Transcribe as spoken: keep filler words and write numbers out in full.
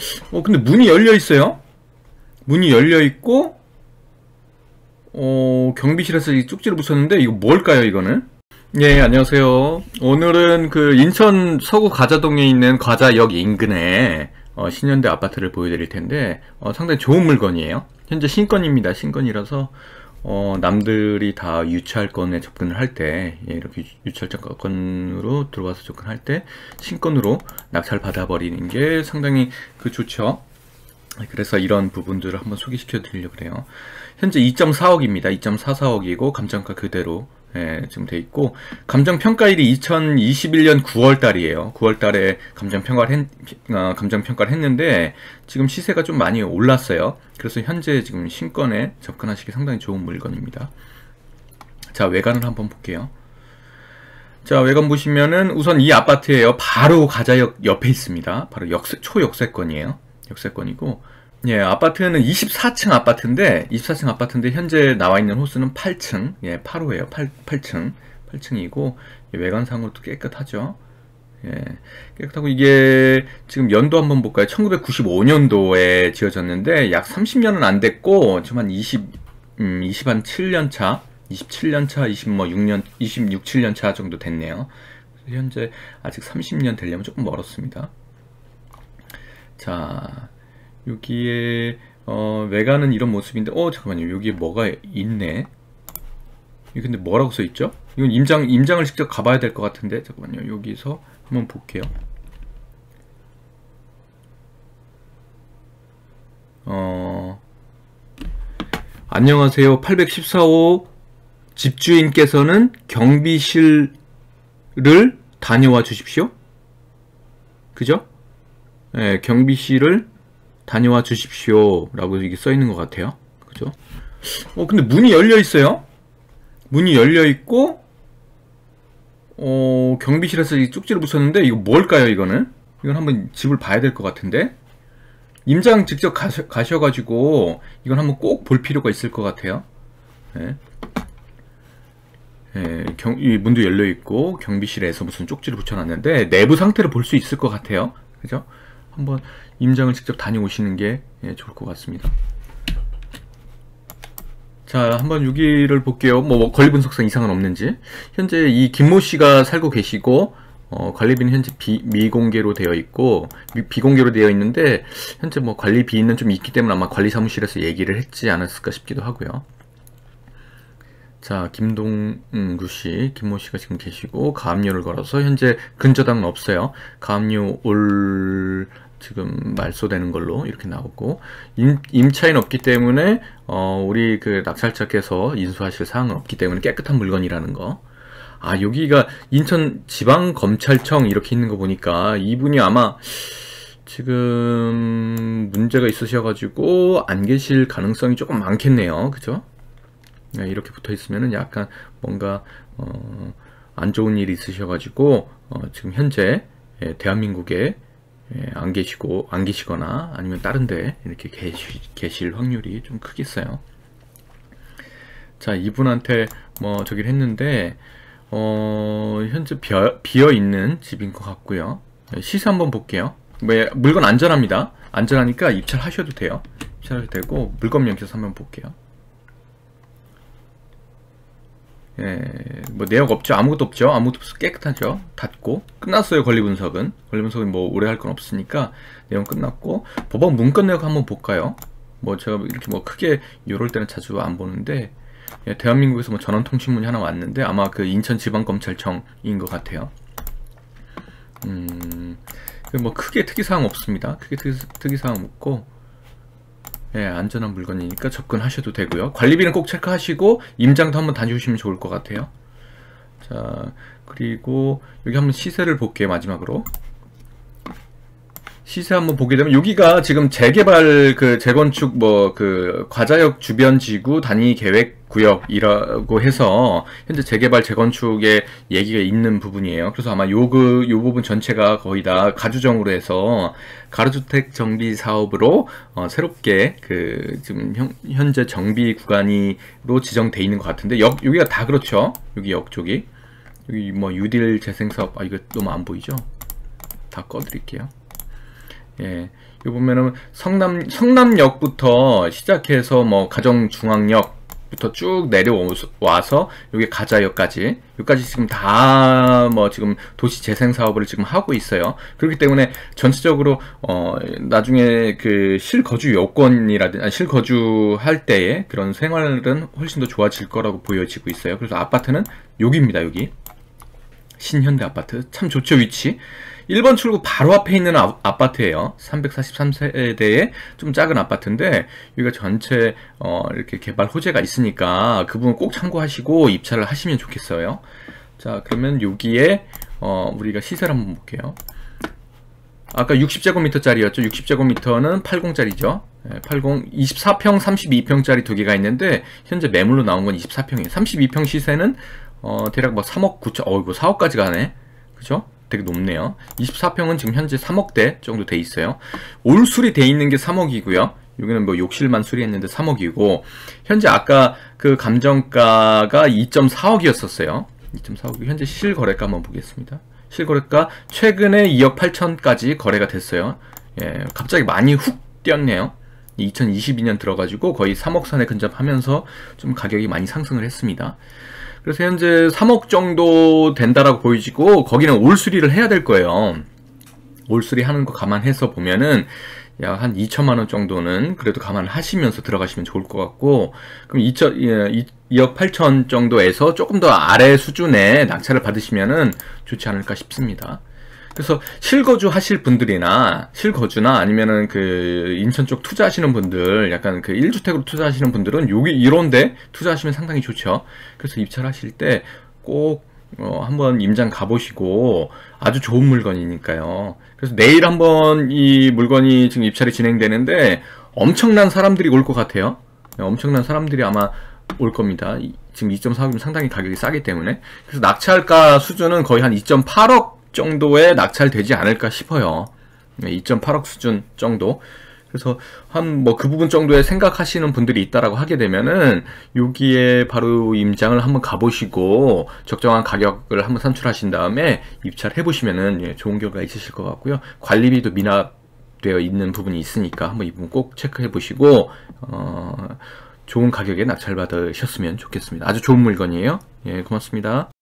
어 근데 문이 열려 있어요. 문이 열려 있고 어 경비실에서 이 쪽지를 붙였는데 이거 뭘까요 이거는? 예, 안녕하세요. 오늘은 그 인천 서구 가자동에 있는 과자역 인근에 어, 신현대 아파트를 보여드릴 텐데 어, 상당히 좋은 물건이에요. 현재 신건입니다. 신건이라서 어, 남들이 다 유찰건에 접근을 할 때, 예, 이렇게 유찰건으로 들어와서 접근할 때 신건으로 낙찰 받아버리는 게 상당히 그 좋죠. 그래서 이런 부분들을 한번 소개시켜 드리려고 그래요. 현재 이 점 사억입니다. 이 점 사사억이고 감정가 그대로 예, 지금 돼 있고 감정평가일이 이천이십일 년 구월 달이에요. 구월 달에 감정평가를 했, 어, 감정평가를 했는데 지금 시세가 좀 많이 올랐어요. 그래서 현재 지금 신건에 접근하시기 상당히 좋은 물건입니다. 자, 외관을 한번 볼게요. 자, 외관 보시면은 우선 이 아파트예요. 바로 가자역 옆에 있습니다. 바로 역세, 초역세권이에요. 역세권이고, 예, 아파트는 이십사 층 아파트인데, 이십사 층 아파트인데, 현재 나와 있는 호수는 팔 층, 예, 팔 호예요. 팔, 팔 층. 팔 층이고, 외관상으로도 깨끗하죠. 예, 깨끗하고, 이게, 지금 연도 한번 볼까요? 천구백구십오 년도에 지어졌는데, 약 삼십 년은 안 됐고, 지금 한 이십, 음, 이십칠 년 차, 이십칠 년 차, 이십육 년, 이십육, 칠 년 차 정도 됐네요. 현재 아직 삼십 년 되려면 조금 멀었습니다. 자, 여기에 어, 외관은 이런 모습인데, 어 잠깐만요, 여기에 뭐가 있네. 이게 근데 뭐라고 써 있죠? 이건 임장 임장을 직접 가봐야 될 것 같은데, 잠깐만요, 여기서 한번 볼게요. 어, 안녕하세요, 팔백십사 호 집주인께서는 경비실을 다녀와 주십시오. 그죠? 네, 경비실을 다녀와 주십시오 라고 이게 써 있는 것 같아요. 그죠? 어 근데 문이 열려 있어요. 문이 열려 있고 어 경비실에서 이 쪽지를 붙였는데 이거 뭘까요 이거는? 이건 한번 집을 봐야 될 것 같은데, 임장 직접 가셔, 가셔가지고 이건 한번 꼭 볼 필요가 있을 것 같아요. 네. 예, 경, 이 문도 열려 있고 경비실에서 무슨 쪽지를 붙여놨는데 내부 상태를 볼 수 있을 것 같아요. 그죠? 한번 임장을 직접 다녀오시는 게 예, 좋을 것 같습니다. 자, 한번 여기를 볼게요. 뭐 권리 분석상 이상은 없는지. 현재 이 김모 씨가 살고 계시고 어, 관리비는 현재 비, 미공개로 되어 있고 미, 비공개로 되어 있는데 현재 뭐 관리비는 좀 있기 때문에 아마 관리사무실에서 얘기를 했지 않았을까 싶기도 하고요. 자, 김동구 씨, 김모 씨가 지금 계시고 가압류를 걸어서 현재 근저당은 없어요. 가압류 올 지금 말소되는 걸로 이렇게 나오고, 임, 임차인 없기 때문에 어, 우리 그 낙찰자께서 인수하실 사항은 없기 때문에 깨끗한 물건이라는 거. 아, 여기가 인천지방검찰청 이렇게 있는 거 보니까 이분이 아마 지금 문제가 있으셔가지고 안 계실 가능성이 조금 많겠네요. 그죠? 이렇게 붙어 있으면은 약간 뭔가 어, 안 좋은 일이 있으셔가지고 어, 지금 현재 예, 대한민국에 예, 안 계시고 안 계시거나 아니면 다른데 이렇게 계시, 계실 확률이 좀 크겠어요. 자, 이분한테 뭐 저기를 했는데 어, 현재 비어, 비어 있는 집인 것 같고요. 시세 한번 볼게요. 뭐, 물건 안전합니다. 안전하니까 입찰하셔도 돼요. 입찰하셔도 되고 물건 명세서 한번 볼게요. 예, 뭐 내역 없죠. 아무것도 없죠. 아무것도 없어. 깨끗하죠. 닫고 끝났어요. 권리분석은 권리분석은 뭐 오래 할 건 없으니까 내용 끝났고, 법원 문건 내역 한번 볼까요? 뭐 제가 이렇게 뭐 크게 이럴 때는 자주 안 보는데, 예, 대한민국에서 뭐 전원통신문이 하나 왔는데 아마 그 인천지방검찰청인 것 같아요. 음, 뭐 크게 특이사항 없습니다. 크게 특이, 특이사항 없고, 예, 안전한 물건이니까 접근하셔도 되고요. 관리비는 꼭 체크하시고 임장도 한번 다녀오시면 좋을 것 같아요. 자, 그리고 여기 한번 시세를 볼게요. 마지막으로 시세 한번 보게 되면 여기가 지금 재개발 그 재건축 뭐 그 과자역 주변 지구 단위 계획 구역이라고 해서 현재 재개발 재건축에 얘기가 있는 부분이에요. 그래서 아마 요 그 요 부분 전체가 거의 다 가주정으로 해서 가로주택 정비 사업으로 어, 새롭게 그 지금 현, 현재 정비 구간이로 지정돼 있는 것 같은데, 역 여기가 다 그렇죠. 여기 역 쪽이 여기 뭐 유딜 재생 사업, 아 이거 너무 안 보이죠? 다 꺼드릴게요. 예, 요 보면은 성남, 성남역부터 시작해서 뭐 가정중앙역부터 쭉 내려와서 여기 가자역까지, 여기까지 지금 다 뭐 지금 도시 재생 사업을 지금 하고 있어요. 그렇기 때문에 전체적으로 어 나중에 그 실거주 여건이라든지 아니, 실거주할 때의 그런 생활은 훨씬 더 좋아질 거라고 보여지고 있어요. 그래서 아파트는 여기입니다. 여기 신현대 아파트 참 좋죠. 위치 일 번 출구 바로 앞에 있는 아, 아파트예요. 삼백사십삼 세대의 좀 작은 아파트인데 여기가 전체 어, 이렇게 개발 호재가 있으니까 그 부분 꼭 참고하시고 입찰을 하시면 좋겠어요. 자, 그러면 여기에 어, 우리가 시세를 한번 볼게요. 아까 육십 제곱미터짜리였죠. 육십 제곱미터는 팔십 짜리죠. 예, 팔십, 이십사 평, 삼십이 평짜리 두 개가 있는데 현재 매물로 나온 건 이십사 평이에요. 삼십이 평 시세는 어, 대략 뭐 삼억 구천, 어, 이거 사억까지 가네. 그죠? 되게 높네요. 이십사 평은 지금 현재 삼억대 정도 돼 있어요. 올 수리 돼 있는 게 삼억이고요. 여기는 뭐 욕실만 수리했는데 삼억이고, 현재 아까 그 감정가가 이 점 사억이었었어요. 이 점 사억. 현재 실거래가 한번 보겠습니다. 실거래가 최근에 이억 팔천까지 거래가 됐어요. 예, 갑자기 많이 훅 뛰었네요. 이천이십이 년 들어가지고 거의 삼억 선에 근접하면서 좀 가격이 많이 상승을 했습니다. 그래서 현재 삼억 정도 된다라고 보이지고 거기는 올 수리를 해야 될 거예요. 올 수리 하는 거 감안해서 보면은 약 한 이천만 원 정도는 그래도 감안을 하시면서 들어가시면 좋을 것 같고, 그럼 이억 팔천 정도에서 조금 더 아래 수준의 낙찰을 받으시면은 좋지 않을까 싶습니다. 그래서 실거주 하실 분들이나 실거주나 아니면은 그 인천 쪽 투자하시는 분들, 약간 그 일 주택으로 투자하시는 분들은 여기 이런데 투자하시면 상당히 좋죠. 그래서 입찰하실 때 꼭 어, 한번 임장 가보시고, 아주 좋은 물건이니까요. 그래서 내일 한번 이 물건이 지금 입찰이 진행되는데 엄청난 사람들이 올 것 같아요. 엄청난 사람들이 아마 올 겁니다. 지금 이 점 사억이면 상당히 가격이 싸기 때문에. 그래서 낙찰가 수준은 거의 한 이 점 팔억 정도에 낙찰되지 않을까 싶어요. 이 점 팔억 수준 정도. 그래서 한 뭐 그 부분 정도에 생각하시는 분들이 있다라고 하게 되면은 여기에 바로 임장을 한번 가보시고 적정한 가격을 한번 산출하신 다음에 입찰해 보시면은 예, 좋은 결과 있으실 것 같고요. 관리비도 미납되어 있는 부분이 있으니까 한번 이 부분 꼭 체크해 보시고 어, 좋은 가격에 낙찰 받으셨으면 좋겠습니다. 아주 좋은 물건이에요. 예, 고맙습니다.